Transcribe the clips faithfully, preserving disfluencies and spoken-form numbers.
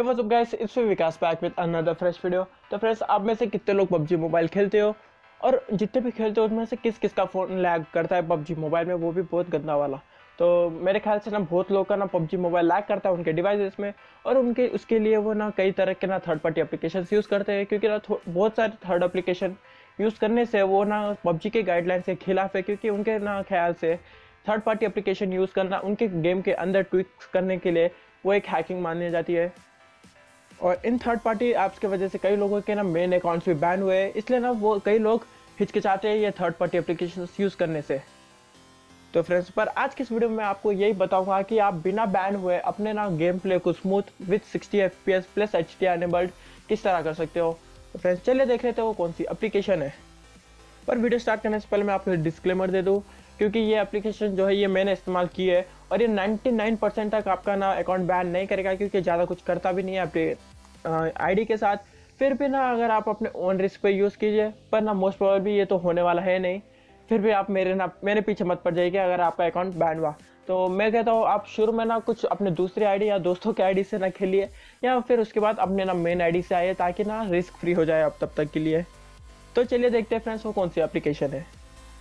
What's up guys, it's me Vikas back with another fresh video. तो friends, आप में से कितने लोग पबजी मोबाइल खेलते हो, और जितने भी खेलते हो उनमें से किस किस का फ़ोन लैग करता है पबजी मोबाइल में, वो भी बहुत गंदा वाला। तो मेरे ख्याल से ना बहुत लोग का ना पबजी मोबाइल लैग करता है उनके डिवाइसेस में, और उनके उसके लिए वो ना कई तरह के ना थर्ड पार्टी एप्लीकेशन यूज़ करते हैं, क्योंकि ना बहुत सारे थर्ड एप्लीकेशन यूज़ करने से वो ना पबजी के गाइडलाइन के खिलाफ है, क्योंकि उनके ना ख्याल से थर्ड पार्टी एप्लीकेशन यूज़ करना उनके गेम के अंदर ट्विक्स करने के लिए वो एक हैकिंग मानी जाती है। और इन थर्ड पार्टी ऐप्स की वजह से कई लोगों के ना मेन अकाउंट्स भी बैन हुए, इसलिए ना वो कई लोग हिचकिचाते हैं ये थर्ड पार्टी एप्लीकेशन यूज़ करने से। तो फ्रेंड्स, पर आज की इस वीडियो में आपको यही बताऊंगा कि आप बिना बैन हुए अपने ना गेम प्ले को smooth with sixty F P S plus H D enabled किस तरह कर सकते हो। तो फ्रेंड्स, चलिए देख लेते हैं वो कौन सी एप्लीकेशन है। पर वीडियो स्टार्ट करने से पहले मैं आपको डिस्क्लेमर दे दूँ, क्योंकि ये एप्लीकेशन जो है ये मैंने इस्तेमाल की है, और ये निन्यानवे परसेंट तक आपका ना अकाउंट बैन नहीं करेगा, क्योंकि ज़्यादा कुछ करता भी नहीं है अपने आईडी के साथ। फिर भी ना अगर आप अपने ओन रिस्क पे यूज़ कीजिए, पर ना मोस्ट प्रोबेबली ये तो होने वाला है नहीं। फिर भी आप मेरे ना मेरे पीछे मत पड़ जाइए अगर आपका अकाउंट बैन हुआ। तो मैं कहता हूँ आप शुरू में ना कुछ अपने दूसरी आईडी या दोस्तों की आईडी से ना खेलिए, या फिर उसके बाद अपने ना मेन आईडी से आइए, ताकि ना रिस्क फ्री हो जाए आप तब तक के लिए। तो चलिए देखते हैं फ्रेंड्स वो कौन सी एप्लीकेशन है।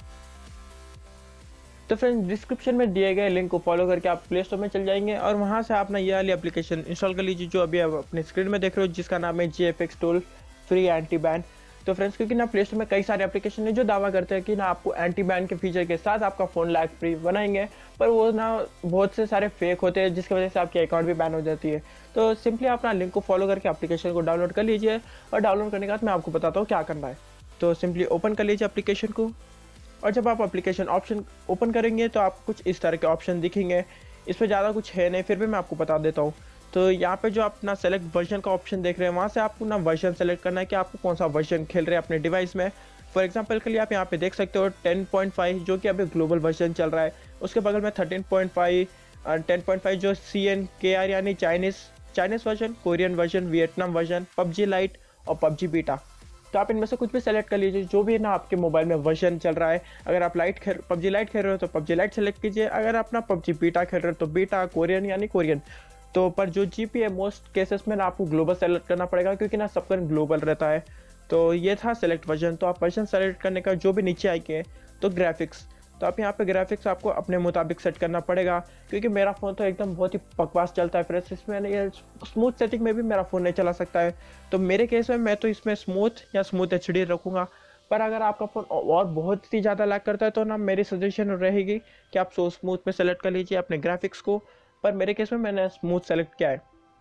तो फ्रेंड्स, डिस्क्रिप्शन में दिए गए लिंक को फॉलो करके आप प्ले स्टोर में चल जाएंगे, और वहाँ से आप ना ये वाली एप्लीकेशन इंस्टॉल कर लीजिए जो अभी आप अपने स्क्रीन में देख रहे हो, जिसका नाम है G F X tool free anti ban. तो फ्रेंड्स, क्योंकि ना प्ले स्टोर में कई सारे एप्लीकेशन है जो दावा करते हैं कि ना आपको एंटी बैन के फीचर के साथ आपका फ़ोन लैग फ्री बनाएंगे, पर वो ना बहुत से सारे फेक होते हैं, जिसकी वजह से आपकी अकाउंट भी बैन हो जाती है। तो सिंपली आप ना लिंक को फॉलो करके एप्लीकेशन को डाउनलोड कर लीजिए, और डाउनलोड करने के बाद मैं आपको बताता हूँ क्या करना है। तो सिंपली ओपन कर लीजिए एप्लीकेशन को, और जब आप एप्लीकेशन ऑप्शन ओपन करेंगे तो आपको कुछ इस तरह के ऑप्शन दिखेंगे। इस पर ज़्यादा कुछ है नहीं, फिर भी मैं आपको बता देता हूँ। तो यहाँ पे जो आप अपना सेलेक्ट वर्जन का ऑप्शन देख रहे हैं, वहाँ से आपको ना वर्जन सेलेक्ट करना है कि आपको कौन सा वर्जन खेल रहे हैं अपने डिवाइस में। फॉर एग्जांपल के लिए आप यहाँ पे देख सकते हो टेन पॉइंट फाइव जो कि अभी ग्लोबल वर्जन चल रहा है, उसके बगल में thirteen point five, ten point five जो सी एन के आर यानी Chinese Chinese version, Korean version, Vietnam version, PUBG lite और पबजी बीटा। तो आप इनमें से कुछ भी सेलेक्ट कर लीजिए जो भी ना आपके मोबाइल में वर्जन चल रहा है। अगर आप लाइट खेल पबजी लाइट खेल रहे हो तो पबजी लाइट सेलेक्ट कीजिए, अगर आप ना पबजी बीटा खेल रहे हो तो बीटा, कोरियन यानी कोरियन। तो पर जो जीपी है मोस्ट केसेस में ना आपको ग्लोबल सेलेक्ट करना पड़ेगा, क्योंकि ना सबका ग्लोबल रहता है। तो ये था सेलेक्ट वर्जन। तो आप वर्जन सेलेक्ट करने का जो भी नीचे आएंगे तो ग्राफिक्स, तो आप यहाँ पे ग्राफिक्स आपको अपने मुताबिक सेट करना पड़ेगा, क्योंकि मेरा फ़ोन तो एकदम बहुत ही बकवास चलता है फ्रेंड्स, इसमें ये स्मूथ सेटिंग में भी मेरा फ़ोन नहीं चला सकता है। तो मेरे केस में मैं तो इसमें स्मूथ या स्मूथ एच डी रखूँगा। पर अगर आपका फ़ोन और बहुत ही ज़्यादा लैग करता है तो ना मेरी सजेशन रहेगी कि आप सो स्मूथ में सेलेक्ट कर लीजिए अपने ग्राफिक्स को, पर मेरे केस में मैंने स्मूथ सेलेक्ट किया है।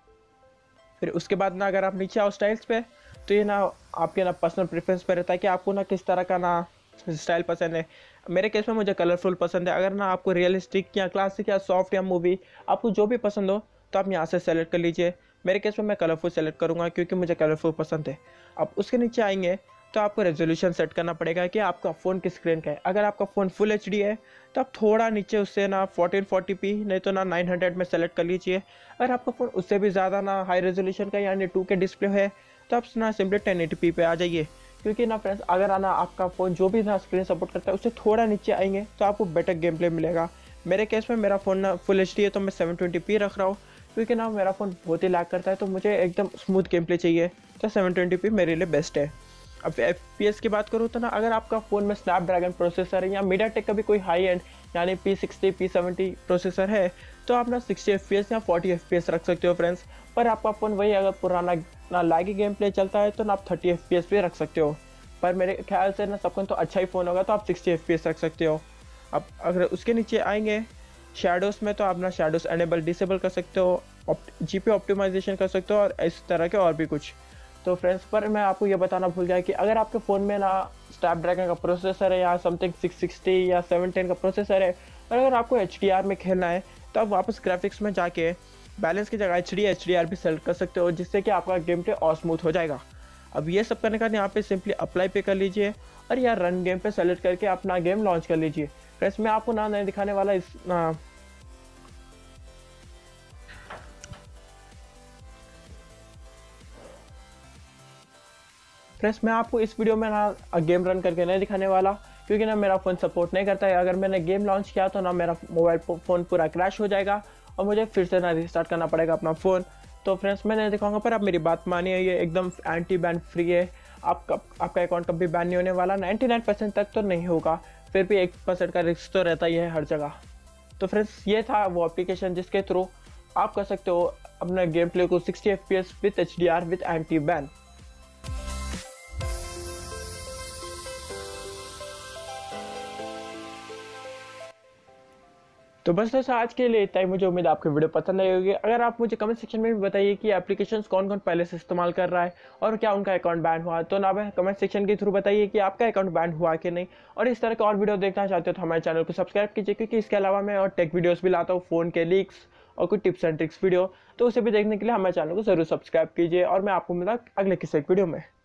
फिर उसके बाद ना अगर आप नीचे आओ स्टाइल्स पे, तो ये ना आपके ना पर्सनल प्रेफरेंस पे रहता है कि आपको ना किस तरह का ना स्टाइल पसंद है। मेरे केस में मुझे कलरफुल पसंद है। अगर ना आपको रियलिस्टिक या क्लासिक या सॉफ्ट या मूवी, आपको जो भी पसंद हो तो आप यहाँ से सेलेक्ट कर लीजिए। मेरे केस में मैं कलरफुल सेलेक्ट करूँगा, क्योंकि मुझे कलरफुल पसंद है। अब उसके नीचे आएंगे तो आपको रेजोल्यूशन सेट करना पड़ेगा कि आपका फ़ोन किस स्क्रीन का है। अगर आपका फ़ोन फुल एच डी है तो आप थोड़ा नीचे उससे ना फोर्टीन फोर्टी पी नहीं तो ना नाइन हंड्रेड में सेलेक्ट कर लीजिए। अगर आपका फ़ोन उससे भी ज़्यादा ना हाई रेजोल्यूशन का यानी टू के डिस्प्ले है तो आप ना सिंपली टेन एटी पी पे आ जाइए, क्योंकि ना फ्रेंड्स अगर आना आपका फ़ोन जो भी ना स्क्रीन सपोर्ट करता है उससे थोड़ा नीचे आएंगे तो आपको बेटर गेम प्ले मिलेगा। मेरे केस में मेरा फ़ोन ना फुल एच डी है तो मैं सेवन ट्वेंटी पी रख रहा हूँ, क्योंकि ना मेरा फ़ोन बहुत ही लैग करता है, तो मुझे एकदम स्मूथ गेम प्ले चाहिए, तो सेवन ट्वेंटी पी मेरे लिए बेस्ट है। अब एफ पी एस की बात करूँ तो ना अगर आपका फ़ोन में स्नैपड्रैगन प्रोसेसर है या मीडियाटेक का भी कोई हाई एंड यानी P sixty P seventy processor है, तो आप ना सिक्सटी एफ पी एस या फोर्टी एफ पी एस रख सकते हो फ्रेंड्स। पर आपका फ़ोन वही अगर पुराना ना लैगी गेम प्ले चलता है तो ना आप थर्टी एफ पी एस भी रख सकते हो। पर मेरे ख्याल से ना सबका तो अच्छा ही फ़ोन होगा तो आप सिक्सटी एफ पी एस रख सकते हो। अब अगर उसके नीचे आएंगे शैडोज़ में, तो आप ना शैडोज़ एनेबल डिसेबल कर सकते हो, जी पी ऑप्टिमाइजेशन कर सकते हो, और इस तरह के और भी कुछ। तो फ्रेंड्स, पर मैं आपको ये बताना भूल गया कि अगर आपके फ़ोन में ना स्नैपड्रैगन का प्रोसेसर है या समथिंग सिक्स सिक्सटी या सेवन टेन का प्रोसेसर है, और अगर आपको एच डी आर में खेलना है तो आप वापस ग्राफिक्स में जाके बैलेंस की जगह H D H D R भी सेलेक्ट कर सकते हो, जिससे कि आपका गेम प्ले और स्मूथ हो जाएगा। अब ये सब करने का यहाँ पे सिंपली अप्लाई पे कर लीजिए, और या रन गेम पे सेलेक्ट करके अपना गेम लॉन्च कर लीजिए। फ्रेंड्स, मैं आपको ना नहीं दिखाने वाला इस ना फ्रेंड्स मैं आपको इस वीडियो में ना गेम रन करके नहीं दिखाने वाला, क्योंकि ना मेरा फ़ोन सपोर्ट नहीं करता है। अगर मैंने गेम लॉन्च किया तो ना मेरा मोबाइल फ़ोन पूरा क्रैश हो जाएगा, और मुझे फिर से ना रिस्टार्ट करना पड़ेगा अपना फ़ोन। तो फ्रेंड्स मैं नहीं दिखाऊंगा, पर आप मेरी बात मानिए, ये एकदम एंटी बैन फ्री है। आपका आपका अकाउंट कभी बैन नहीं होने वाला, निन्यानवे परसेंट तक तो नहीं होगा, फिर भी एक परसेंट का रिस्क तो रहता ही है हर जगह। तो फ्रेंड्स ये था वो एप्लीकेशन जिसके थ्रू आप कर सकते हो अपना गेम प्ले को sixty F P S with H D R with anti ban. तो बस दोस्तों आज के लिए इतना ही। मुझे उम्मीद है आपको वीडियो पसंद आई होगी। अगर आप मुझे कमेंट सेक्शन में भी बताइए कि एप्लीकेशंस कौन कौन पहले से इस्तेमाल कर रहा है और क्या उनका अकाउंट बैन हुआ, तो ना कमेंट सेक्शन के थ्रू बताइए कि आपका अकाउंट बैन हुआ कि नहीं। और इस तरह के और वीडियो देखना चाहते हो तो हमारे चैनल को सब्सक्राइब कीजिए, क्योंकि इसके अलावा मैं और टेक वीडियोज़ भी लाता हूँ, फ़ोन के लीक्स और कुछ टिप्स एंड ट्रिक्स वीडियो। तो उसे भी देखने के लिए हमारे चैनल को जरूर सब्सक्राइब कीजिए और मैं आपको मिलता अगले किसी एक वीडियो में।